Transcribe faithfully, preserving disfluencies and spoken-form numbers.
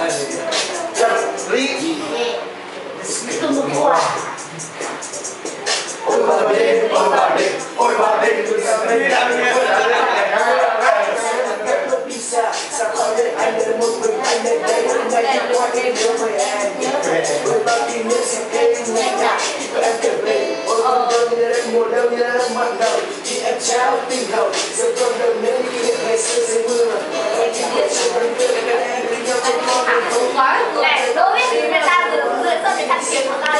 Lý Từ một quả. ôi bà đi, ôi bà đi, ôi bà đi, xa khỏi đây anh là một mình anh đây đây hôm nay đi qua em nhớ về em ôi bao kỷ niệm sẽ thêm ngày nào và em kể về ôi con đâu như em mùa đâu như em mặn đầu thì em trao tình hậu giờ con đâu nhớ như kỷ niệm ngày xưa dưới mưa anh chỉ biết chỉ vẫn biết em đi nhau trong con Này, đố biết thì người ta vừa vừa xong để thằng kiếm của ta